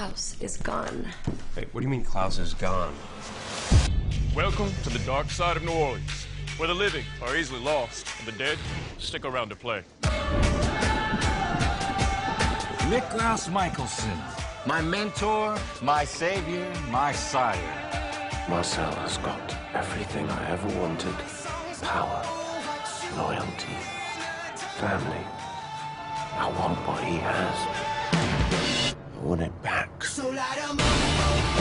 Klaus is gone. Wait, what do you mean Klaus is gone? Welcome to the dark side of New Orleans, where the living are easily lost and the dead stick around to play. Niklaus Michelson, my mentor, my savior, my sire. Marcel has got everything I ever wanted. Power, loyalty, family. I want what he has. I want it back. So light 'em up.